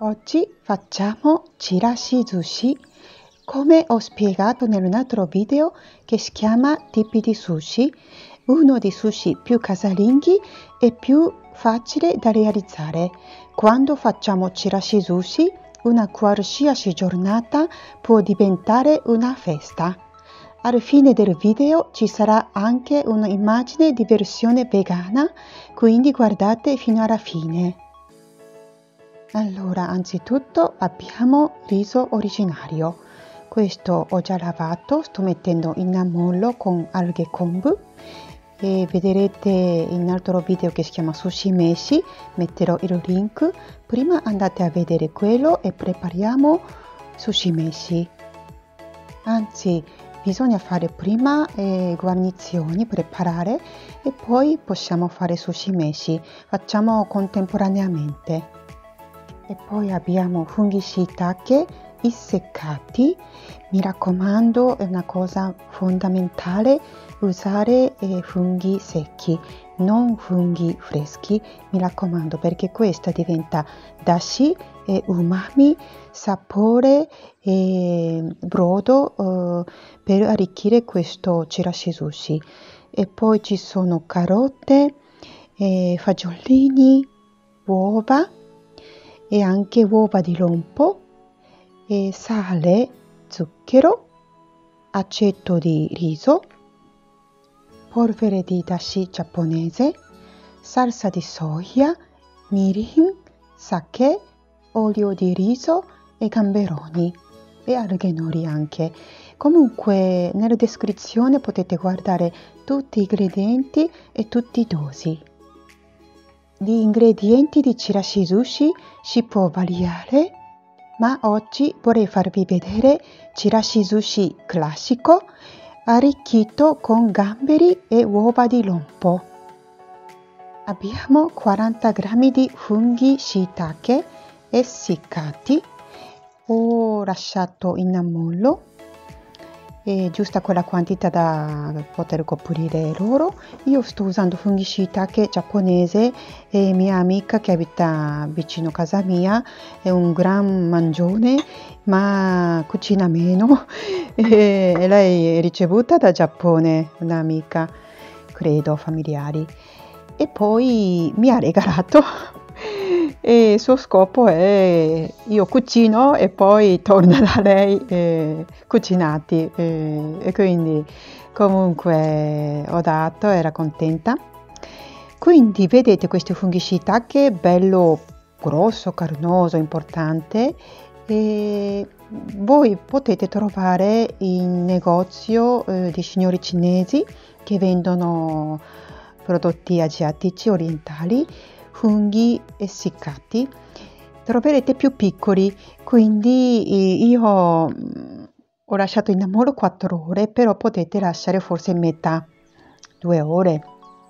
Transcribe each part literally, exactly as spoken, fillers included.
Oggi facciamo chirashi sushi, come ho spiegato nell'altro video che si chiama tipi di sushi, uno dei sushi più casalinghi e più facile da realizzare. Quando facciamo chirashi sushi, una qualsiasi giornata può diventare una festa. Alla fine del video ci sarà anche un'immagine di versione vegana, quindi guardate fino alla fine. Allora, anzitutto abbiamo riso originario. Questo ho già lavato, sto mettendo in ammollo con alghe kombu e vedrete in un altro video che si chiama sushi meshi, metterò il link. Prima andate a vedere quello e prepariamo sushi meshi. Anzi, bisogna fare prima eh, guarnizioni, preparare e poi possiamo fare sushi meshi. Facciamo contemporaneamente. E poi abbiamo funghi shiitake isseccati. Mi raccomando, è una cosa fondamentale usare eh, funghi secchi, non funghi freschi, mi raccomando, perché questa diventa dashi e umami, sapore e brodo eh, per arricchire questo chirashi sushi. E poi ci sono carote, eh, fagiolini, uova e anche uova di lompo, e sale, zucchero, aceto di riso, polvere di dashi giapponese, salsa di soia, mirin, sake, olio di riso e gamberoni e alghe nori anche. Comunque nella descrizione potete guardare tutti gli ingredienti e tutti i dosi. Gli ingredienti di chirashi sushi si può variare, ma oggi vorrei farvi vedere chirashi sushi classico arricchito con gamberi e uova di lompo. Abbiamo quaranta grammi di funghi shiitake essiccati, ho lasciato in ammollo è giusta quella quantità da poter coprire loro. Io sto usando funghi shiitake giapponese e mia amica che abita vicino a casa mia è un gran mangione ma cucina meno e lei è ricevuta da Giappone, un'amica, credo, familiari, e poi mi ha regalato e il suo scopo è io cucino e poi torna da lei eh, cucinati eh, e quindi comunque ho dato, era contenta. Quindi vedete questi funghi shiitake bello grosso, carnoso, importante, e voi potete trovare in negozio eh, di signori cinesi che vendono prodotti asiatici orientali, funghi essiccati. Troverete più piccoli, quindi io ho lasciato in ammollo quattro ore, però potete lasciare forse metà, due ore.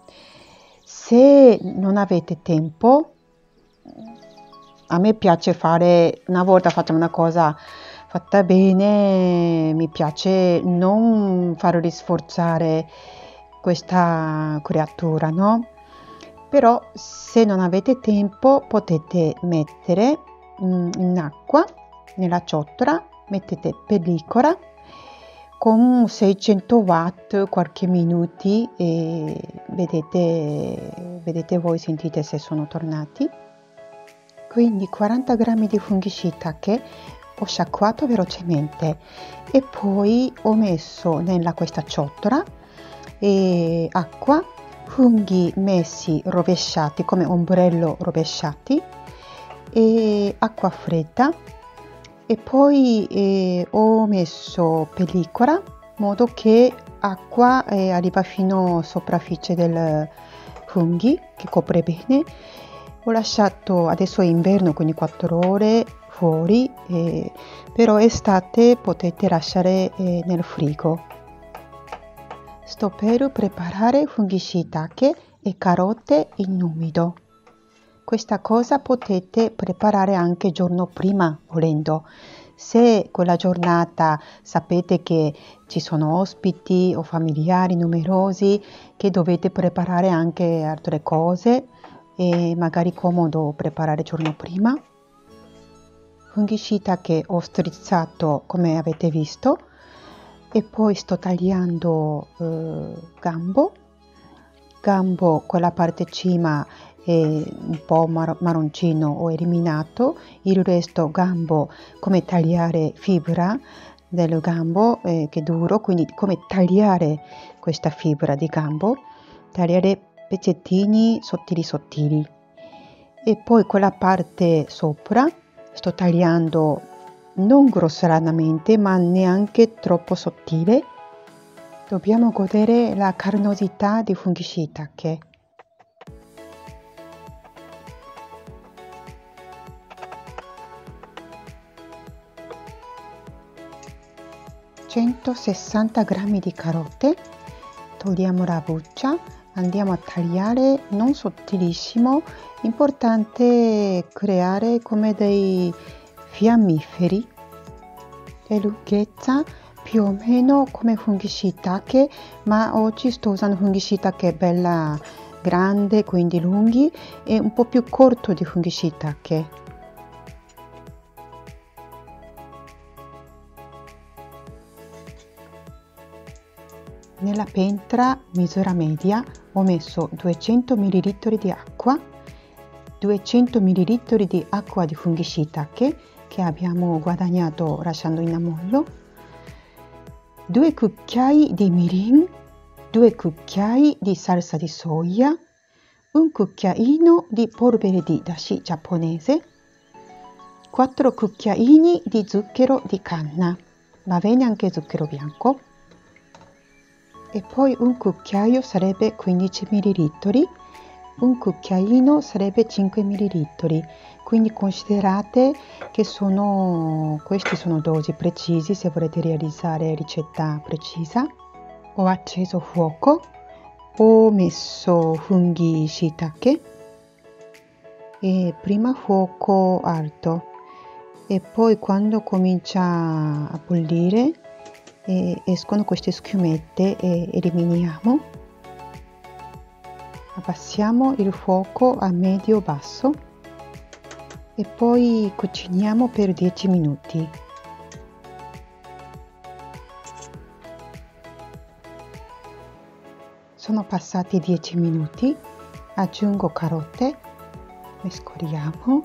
Se non avete tempo, a me piace fare, una volta facciamo una cosa fatta bene, mi piace non farli sforzare questa creatura, no? Però se non avete tempo potete mettere in acqua nella ciotola, mettete pellicola con seicento watt qualche minuti e vedete, vedete voi, sentite se sono tornati. Quindi quaranta grammi di funghi shiitake ho sciacquato velocemente e poi ho messo nella questa ciotola e acqua, funghi messi rovesciati come ombrello rovesciati e acqua fredda, e poi eh, ho messo pellicola in modo che acqua eh, arriva fino alla soprafficie del funghi, che copre bene. Ho lasciato, adesso è inverno, quindi quattro ore fuori, eh, però estate potete lasciare eh, nel frigo. Sto per preparare funghi shiitake e carote in umido. Questa cosa potete preparare anche il giorno prima volendo. Se quella giornata sapete che ci sono ospiti o familiari numerosi che dovete preparare anche altre cose, e magari comodo preparare il giorno prima. funghi shiitake ho strizzato come avete visto e poi sto tagliando eh, gambo. Gambo con la parte cima è un po' mar marroncino ho eliminato, il resto gambo come tagliare fibra del gambo eh, che è duro, quindi come tagliare questa fibra di gambo, tagliare pezzettini sottili sottili. E poi con la parte sopra sto tagliando non grossolanamente ma neanche troppo sottile. Dobbiamo godere la carnosità di funghi shiitake. centosessanta grammi di carote, togliamo la buccia, andiamo a tagliare non sottilissimo, importante creare come dei fiammiferi, e lunghezza più o meno come funghi shiitake, ma oggi sto usando funghi shiitake bella grande, quindi lunghi, e un po' più corto di funghi shiitake. Nella pentola misura media ho messo duecento millilitri di acqua, duecento millilitri di acqua di funghi shiitake che abbiamo guadagnato lasciando in ammollo, due cucchiai di mirin, due cucchiai di salsa di soia, un cucchiaino di polvere di dashi giapponese, quattro cucchiaini di zucchero di canna, va bene anche zucchero bianco, e poi un cucchiaio sarebbe quindici millilitri, un cucchiaino sarebbe cinque millilitri, quindi considerate che sono, questi sono dosi precisi se volete realizzare ricetta precisa. Ho acceso fuoco, ho messo funghi shiitake e prima fuoco alto e poi quando comincia a bollire e escono queste schiumette e eliminiamo, abbassiamo il fuoco a medio basso e poi cuciniamo per dieci minuti. Sono passati dieci minuti, aggiungo carote, mescoliamo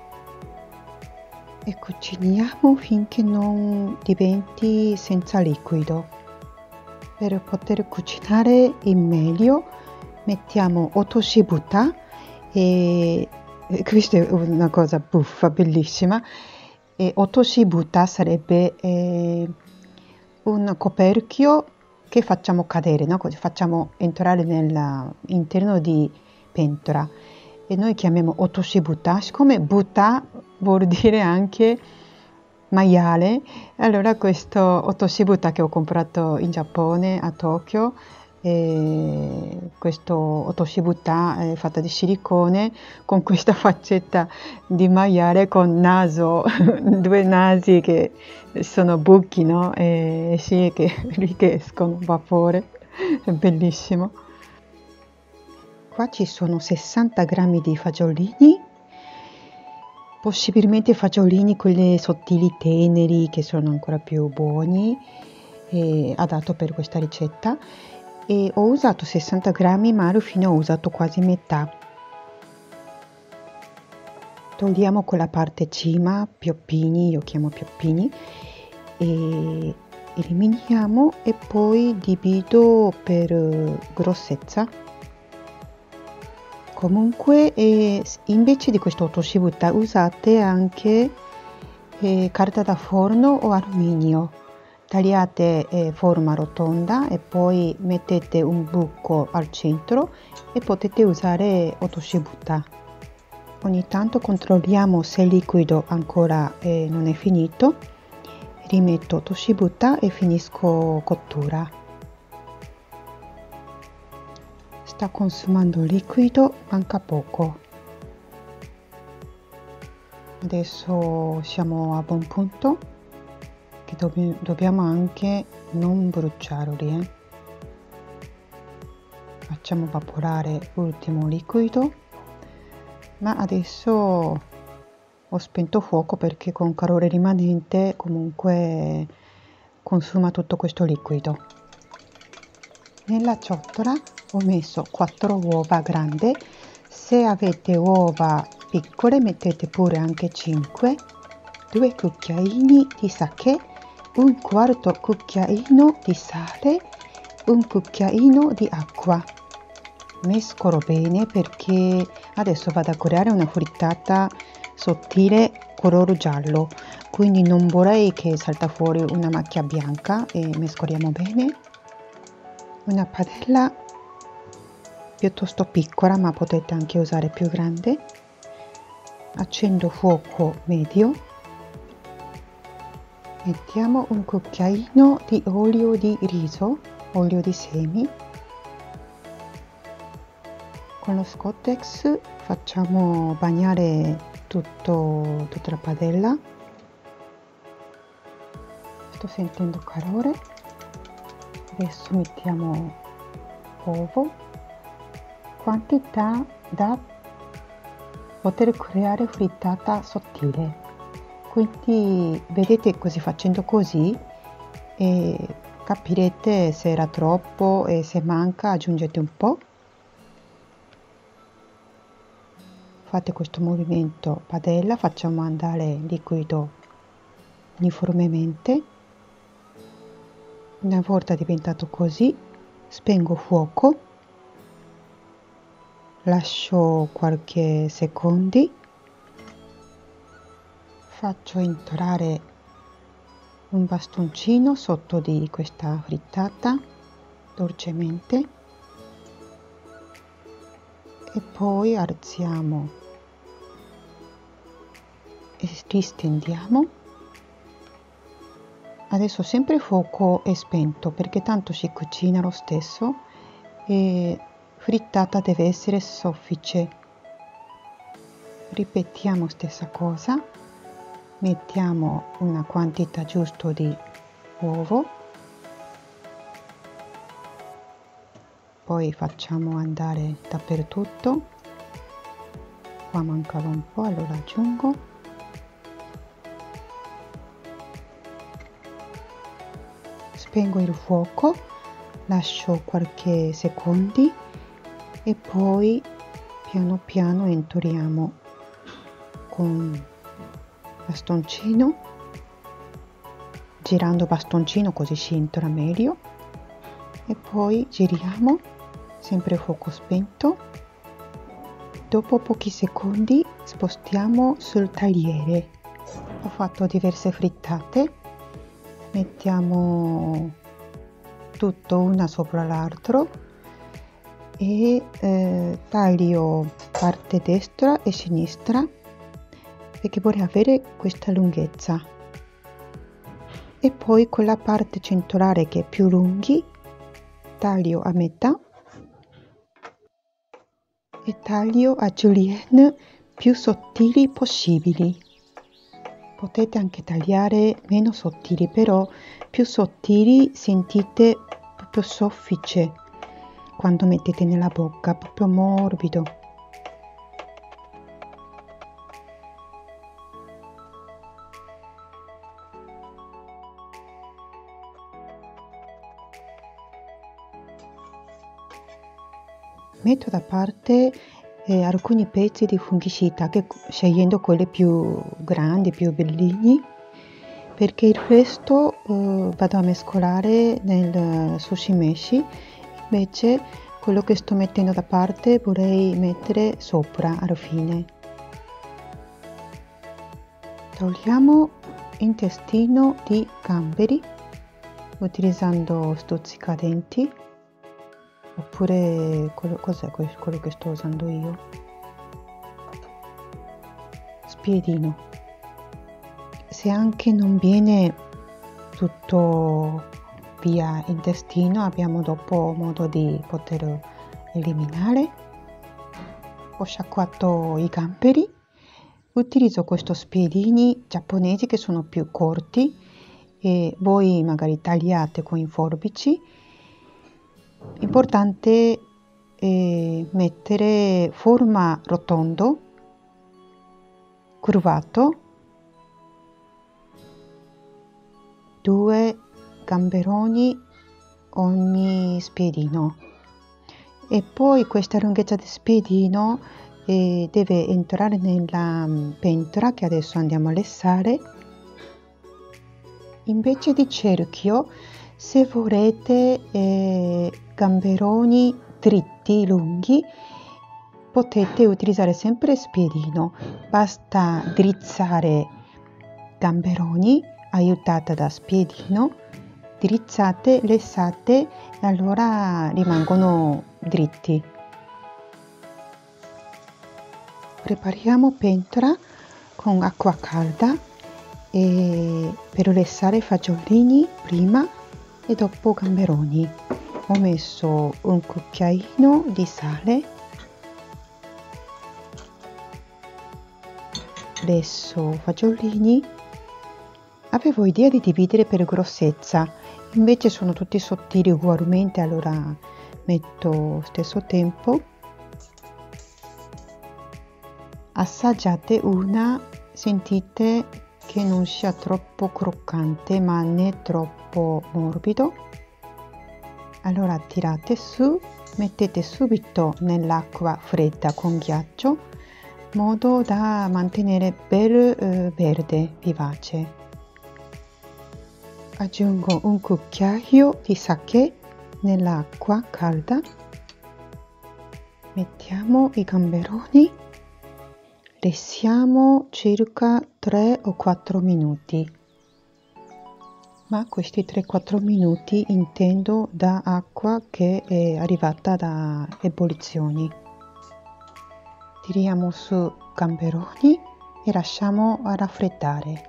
e cuciniamo finché non diventi senza liquido. Per poter cucinare in meglio mettiamo otoshi buta, e questa è una cosa buffa, bellissima. E otoshi buta sarebbe eh, un coperchio che facciamo cadere, no? Così facciamo entrare nell'interno di pentola e noi chiamiamo otoshi buta, siccome buta vuol dire anche maiale, allora questo otoshi buta che ho comprato in Giappone a Tokyo, e questo otoshi buta è fatta di silicone con questa faccetta di maiale con naso, due nasi che sono buchi, no? E sì, che escono vapore, è bellissimo. Qua ci sono sessanta grammi di fagiolini, possibilmente fagiolini quelli sottili teneri che sono ancora più buoni, e adatto per questa ricetta. E ho usato sessanta grammi ma alla fine ho usato quasi metà. Togliamo quella parte cima, pioppini, io chiamo pioppini, e eliminiamo e poi divido per grossezza. Comunque eh, invece di questo otoshi buta usate anche eh, carta da forno o alluminio. Tagliate eh, forma rotonda e poi mettete un buco al centro e potete usare otoshi buta. Ogni tanto controlliamo se il liquido ancora eh, non è finito, rimetto otoshi buta e finisco cottura. Sta consumando liquido, manca poco. Adesso siamo a buon punto, che dobb- dobbiamo anche non bruciarli. Eh. Facciamo evaporare l'ultimo liquido, ma adesso ho spento fuoco perché con calore rimanente comunque consuma tutto questo liquido. Nella ciotola ho messo quattro uova grandi, se avete uova piccole mettete pure anche cinque, due cucchiaini di sake, un quarto cucchiaino di sale, un cucchiaino di acqua. Mescolo bene perché adesso vado a creare una frittata sottile color giallo, quindi non vorrei che salta fuori una macchia bianca, e mescoliamo bene. Una padella piuttosto piccola, ma potete anche usare più grande. Accendo fuoco medio, mettiamo un cucchiaino di olio di riso, olio di semi. Con lo Scottex facciamo bagnare tutto, tutta la padella. Sto sentendo calore. Adesso mettiamo uovo, quantità da poter creare frittata sottile. Quindi vedete, così facendo così e capirete se era troppo, e se manca aggiungete un po'. Fate questo movimento padella, facciamo andare il liquido uniformemente. Una volta diventato così, spengo fuoco, lascio qualche secondo, faccio entrare un bastoncino sotto di questa frittata dolcemente e poi alziamo e ristendiamo. Adesso sempre fuoco è spento perché tanto si cucina lo stesso e frittata deve essere soffice. Ripetiamo stessa cosa, mettiamo una quantità giusta di uovo, poi facciamo andare dappertutto. Qua mancava un po', allora aggiungo. Spengo il fuoco, lascio qualche secondo e poi piano piano enturiamo con bastoncino, girando bastoncino così si entra meglio, e poi giriamo sempre a fuoco spento. Dopo pochi secondi spostiamo sul tagliere. Ho fatto diverse frittate, mettiamo tutto una sopra l'altro e eh, taglio parte destra e sinistra perché vorrei avere questa lunghezza, e poi con la parte centrale che è più lunghi taglio a metà e taglio a julienne più sottili possibili. Potete anche tagliare meno sottili, però più sottili sentite proprio soffice quando mettete nella bocca, proprio morbido. Metto da parte eh, alcuni pezzi di funghi shiitake, scegliendo quelli più grandi, più bellini, perché il resto eh, vado a mescolare nel sushi meshi. Invece quello che sto mettendo da parte vorrei mettere sopra alla fine. Togliamo intestino di gamberi utilizzando stuzzicadenti, oppure quello, cos'è quello che sto usando io? Spiedino. Se anche non viene tutto via intestino, abbiamo dopo modo di poter eliminare. Ho sciacquato i gamberi, utilizzo questi spiedini giapponesi che sono più corti e voi magari tagliate con i forbici. Importante è mettere forma rotondo curvato, due gamberoni ogni spiedino, e poi questa lunghezza di spiedino eh, deve entrare nella pentola che adesso andiamo a lessare. Invece di cerchio, se volete eh, gamberoni dritti, lunghi, potete utilizzare sempre spiedino. Basta drizzare gamberoni aiutata da spiedino, drizzate, lessate e allora rimangono dritti. Prepariamo pentola con acqua calda e per lessare fagiolini prima e dopo gamberoni. Ho messo un cucchiaino di sale, lesso fagiolini. Avevo idea di dividere per grossezza, invece sono tutti sottili ugualmente, allora metto stesso tempo. Assaggiate una, sentite che non sia troppo croccante ma né troppo morbido. Allora tirate su, mettete subito nell'acqua fredda con ghiaccio, in modo da mantenere bel eh, verde, vivace. Aggiungo un cucchiaio di sake nell'acqua calda. Mettiamo i gamberoni. Lessiamo circa tre o quattro minuti. Ma questi tre quattro minuti intendo da acqua che è arrivata da ebollizioni. Tiriamo su gamberoni e lasciamo raffreddare.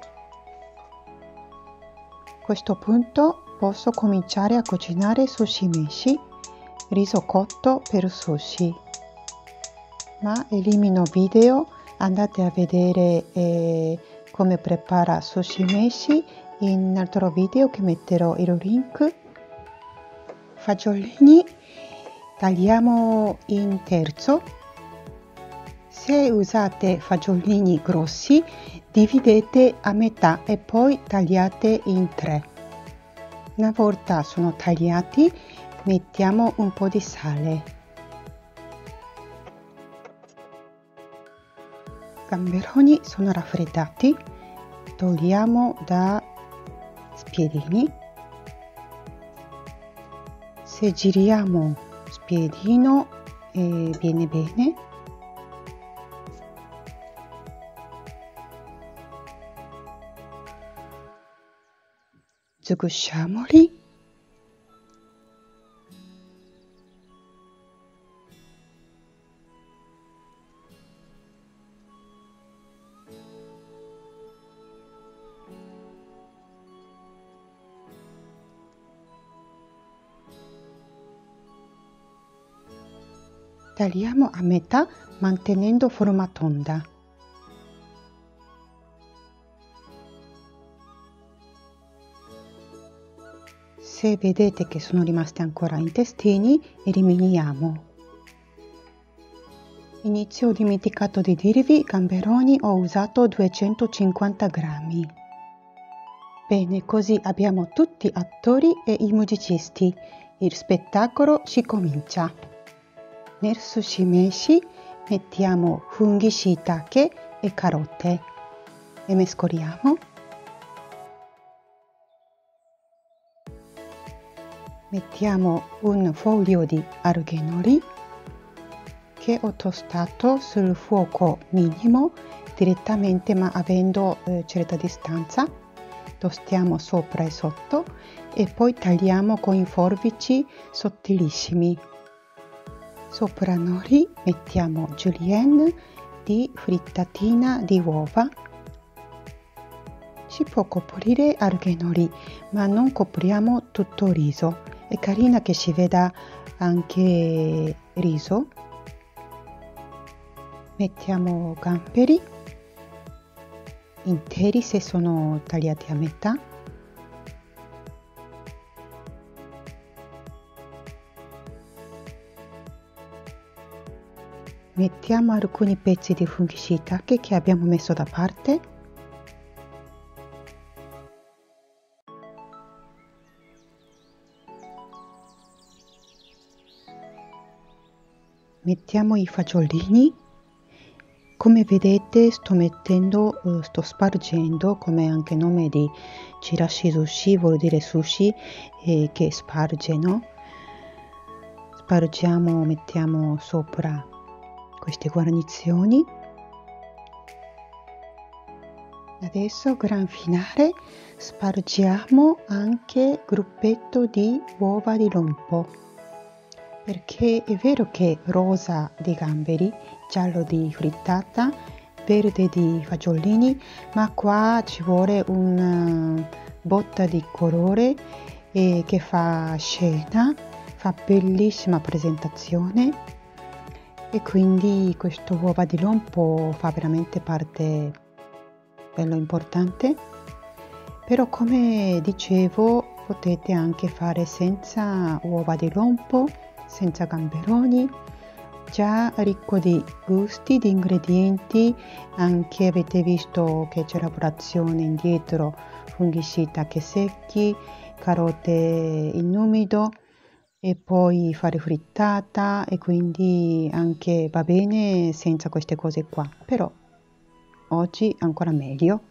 A questo punto posso cominciare a cucinare sushi meshi, riso cotto per sushi. Ma elimino video, andate a vedere eh, come prepara sushi meshi in un altro video che metterò il link. Fagiolini tagliamo in terzo. Se usate fagiolini grossi, dividete a metà e poi tagliate in tre. Una volta sono tagliati, mettiamo un po' di sale. Gamberoni sono raffreddati, togliamo da spiedini. Se giriamo spiedino eh, viene bene. Sgusciamoli. Tagliamo a metà mantenendo forma tonda. Se vedete che sono rimasti ancora intestini, eliminiamo. Inizio ho dimenticato di dirvi, gamberoni ho usato duecentocinquanta grammi. Bene, così abbiamo tutti attori e i musicisti. Il spettacolo ci comincia. Nel sushi meshi mettiamo funghi shiitake e carote e mescoliamo. Mettiamo un foglio di arughinori che ho tostato sul fuoco minimo direttamente, ma avendo eh, certa distanza. Tostiamo sopra e sotto e poi tagliamo con i forbici sottilissimi. Sopra nori mettiamo julienne di frittatina di uova. Si può coprire arughinori, ma non copriamo tutto il riso. È carina che si veda anche riso. Mettiamo gamberi interi se sono tagliati a metà. mettiamo alcuni pezzi di funghi shiitake che abbiamo messo da parte. Mettiamo i fagiolini. Come vedete sto mettendo, uh, sto spargendo, come anche nome di chirashi sushi vuol dire sushi eh, che sparge, no? Spargiamo, mettiamo sopra queste guarnizioni. Adesso gran finale spargiamo anche gruppetto di uova di lompo, perché è vero che rosa di gamberi, giallo di frittata, verde di fagiolini, ma qua ci vuole una botta di colore eh, che fa scena, fa bellissima presentazione, e quindi questo uova di lompo fa veramente parte bello importante. Però come dicevo potete anche fare senza uova di lompo, senza gamberoni, già ricco di gusti, di ingredienti. Anche avete visto che c'è lavorazione indietro, funghi shiitake secchi, carote in umido e poi fare frittata, e quindi anche va bene senza queste cose qua, però oggi ancora meglio.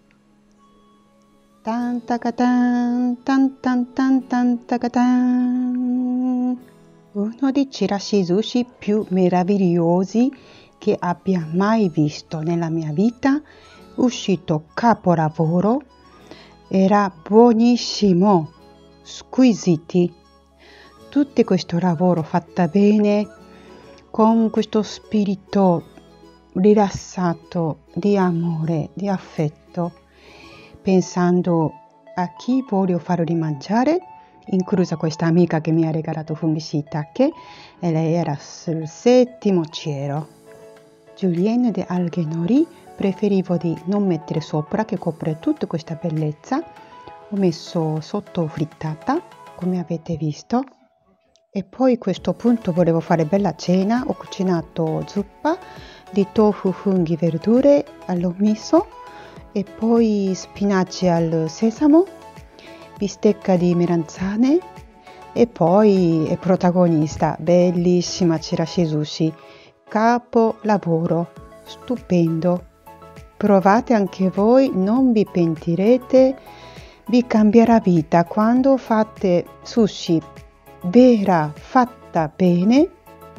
Tan takatan, tan tan tan tan takatan. Uno dei chirashi sushi più meravigliosi che abbia mai visto nella mia vita, uscito capolavoro, era buonissimo, squisiti. Tutto questo lavoro fatto bene, con questo spirito rilassato di amore, di affetto, pensando a chi voglio fare di mangiare, inclusa questa amica che mi ha regalato funghi shiitake, e lei era sul settimo cielo. Julienne de alghe nori preferivo di non mettere sopra, che copre tutta questa bellezza. Ho messo sotto frittata, come avete visto, e poi a questo punto volevo fare bella cena. Ho cucinato zuppa di tofu, funghi, verdure allo miso, e poi spinaci al sesamo, bistecca di melanzane, e poi è protagonista, bellissima chirashi sushi, capolavoro, stupendo. Provate anche voi, non vi pentirete, vi cambierà vita quando fate sushi vera, fatta bene.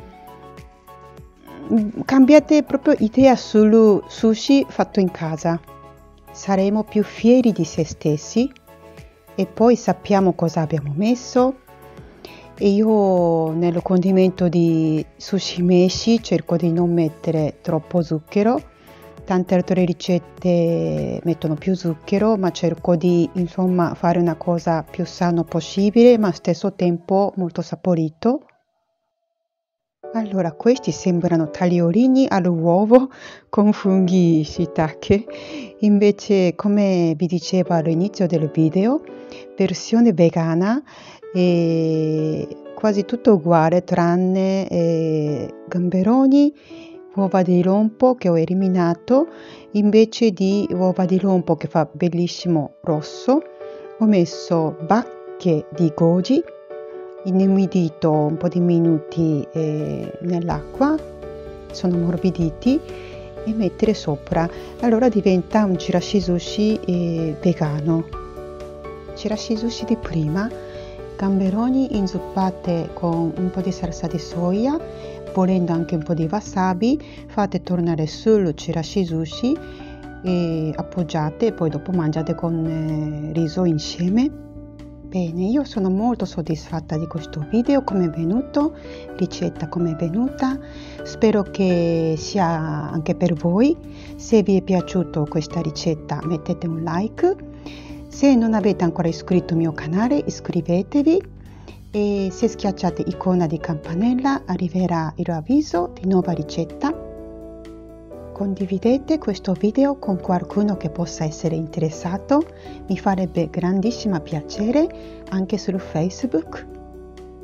Cambiate proprio idea sul sushi fatto in casa, saremo più fieri di se stessi. E poi sappiamo cosa abbiamo messo. E io nel condimento di sushi meshi cerco di non mettere troppo zucchero. Tante altre ricette mettono più zucchero, ma cerco di insomma fare una cosa più sana possibile, ma allo stesso tempo molto saporito. Allora, questi sembrano tagliolini all'uovo con funghi shiitake, invece, come vi dicevo all'inizio del video, versione vegana, e quasi tutto uguale tranne eh, gamberoni, uova di lompo che ho eliminato. Invece di uova di lompo che fa bellissimo rosso, ho messo bacche di goji inumidito un po' di minuti eh, nell'acqua, sono ammorbiditi, e mettere sopra. Allora diventa un chirashi sushi eh, vegano. Chirashi sushi di prima, gamberoni inzuppate con un po' di salsa di soia, volendo anche un po' di wasabi, fate tornare sul chirashi sushi e appoggiate, e poi dopo mangiate con eh, riso insieme. Bene, io sono molto soddisfatta di questo video, come è venuto, ricetta come è venuta. Spero che sia anche per voi. Se vi è piaciuta questa ricetta mettete un like. Se non avete ancora iscritto il mio canale, iscrivetevi, e se schiacciate icona di campanella arriverà il avviso di nuova ricetta. Condividete questo video con qualcuno che possa essere interessato, mi farebbe grandissimo piacere, anche su Facebook.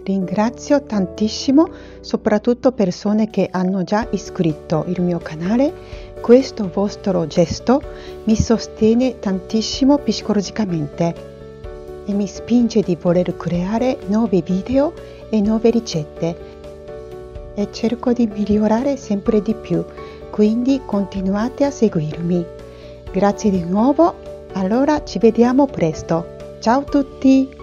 Ringrazio tantissimo, soprattutto persone che hanno già iscritto il mio canale. Questo vostro gesto mi sostiene tantissimo psicologicamente e mi spinge di voler creare nuovi video e nuove ricette e cerco di migliorare sempre di più, quindi continuate a seguirmi. Grazie di nuovo, allora ci vediamo presto. Ciao a tutti!